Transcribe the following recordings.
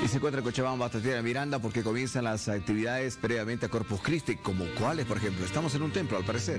Y se encuentra en Cochabamba, Tatiana Miranda, porque comienzan las actividades previamente a Corpus Christi, como cuáles, por ejemplo. Estamos en un templo, al parecer.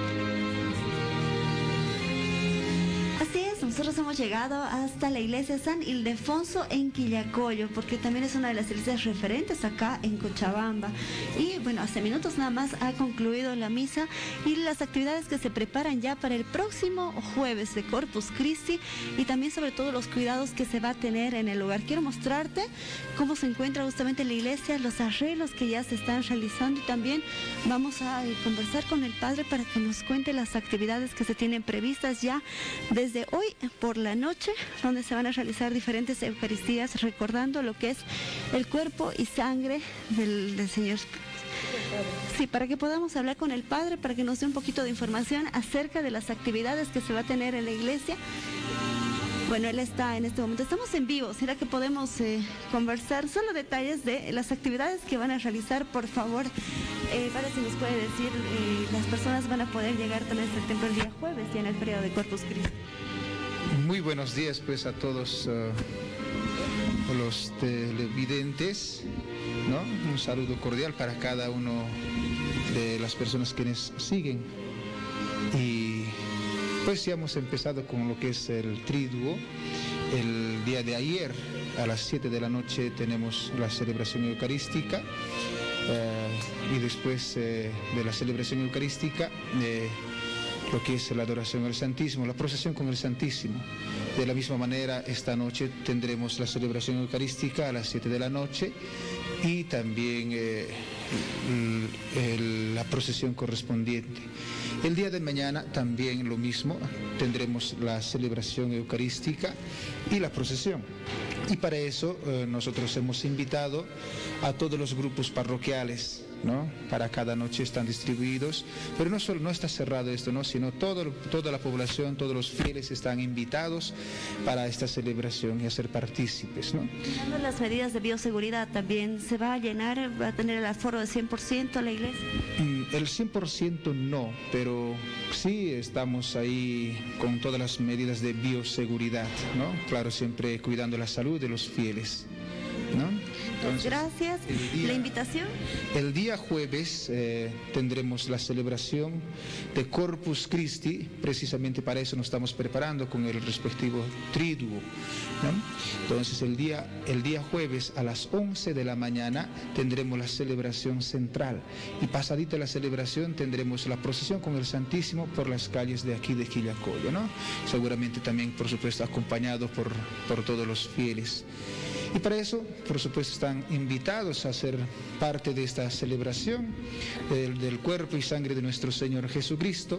Así es, nosotros hemos llegado hasta la iglesia San Ildefonso en Quillacollo, porque también es una de las iglesias referentes acá en Cochabamba. Y bueno, hace minutos nada más ha concluido la misa y las actividades que se preparan ya para el próximo jueves de Corpus Christi, y también sobre todo los cuidados que se va a tener en el lugar. Quiero mostrarte cómo se encuentra justamente la iglesia, los arreglos que ya se están realizando, y también vamos a conversar con el padre para que nos cuente las actividades que se tienen previstas ya desde hoy por la noche, donde se van a realizar diferentes eucaristías recordando lo que es el cuerpo y sangre del Señor. Sí, para que podamos hablar con el padre, para que nos dé un poquito de información acerca de las actividades que se va a tener en la iglesia. Bueno, él está en este momento, estamos en vivo, ¿será que podemos conversar solo detalles de las actividades que van a realizar? Por favor, para si nos puede decir, las personas van a poder llegar también a este templo el día jueves, ya en el periodo de Corpus Christi. Muy buenos días pues a todos los televidentes, ¿no? Un saludo cordial para cada uno de las personas que nos siguen. Y pues ya hemos empezado con lo que es el triduo. El día de ayer a las 7 de la noche tenemos la celebración eucarística, y después de la celebración eucarística lo que es la adoración al Santísimo, la procesión con el Santísimo. De la misma manera, esta noche tendremos la celebración eucarística a las 7 de la noche y también la procesión correspondiente. El día de mañana también lo mismo, tendremos la celebración eucarística y la procesión. Y para eso nosotros hemos invitado a todos los grupos parroquiales, ¿no? Para cada noche están distribuidos, pero no está cerrado esto, ¿no? Sino toda la población, todos los fieles están invitados para esta celebración y a ser partícipes, ¿no? Dando las medidas de bioseguridad también, ¿se va a llenar, va a tener el aforo de 100% la iglesia? El 100% no, pero sí estamos ahí con todas las medidas de bioseguridad, ¿no? Claro, siempre cuidando la salud de los fieles, ¿no? Entonces, gracias. ¿La invitación? El día jueves tendremos la celebración de Corpus Christi, precisamente para eso nos estamos preparando con el respectivo triduo, ¿no? Entonces el día jueves a las 11 de la mañana tendremos la celebración central, y pasadita la celebración tendremos la procesión con el Santísimo por las calles de aquí de Quillacollo, ¿no? Seguramente también, por supuesto, acompañado por todos los fieles. Y para eso, por supuesto, están invitados a ser parte de esta celebración del cuerpo y sangre de nuestro Señor Jesucristo,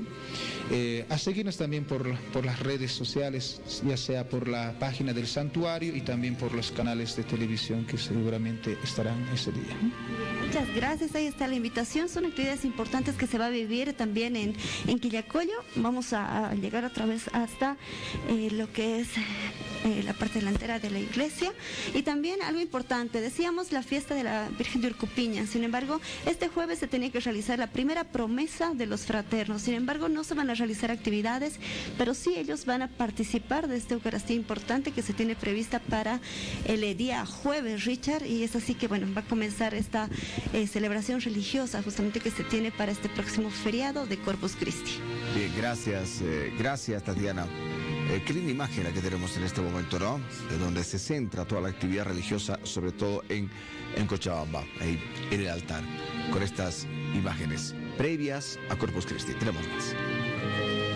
a seguirnos también por las redes sociales, ya sea por la página del santuario y también por los canales de televisión que seguramente estarán ese día. Muchas gracias, ahí está la invitación. Son actividades importantes que se va a vivir también en Quillacollo. Vamos a llegar otra vez hasta lo que es la parte delantera de la iglesia. Y también algo importante, decíamos la fiesta de la Virgen de Urcupiña. Sin embargo, este jueves se tenía que realizar la primera promesa de los fraternos. Sin embargo, no se van a realizar actividades, pero sí ellos van a participar de esta Eucaristía importante que se tiene prevista para el día jueves, Richard, y es así que bueno, va a comenzar esta celebración religiosa justamente que se tiene para este próximo feriado de Corpus Christi. Bien, gracias Tatiana. Qué linda imagen la que tenemos en este momento, ¿no? De donde se centra toda la actividad religiosa, sobre todo en Cochabamba, ahí en el altar, con estas imágenes previas a Corpus Christi. Tenemos más.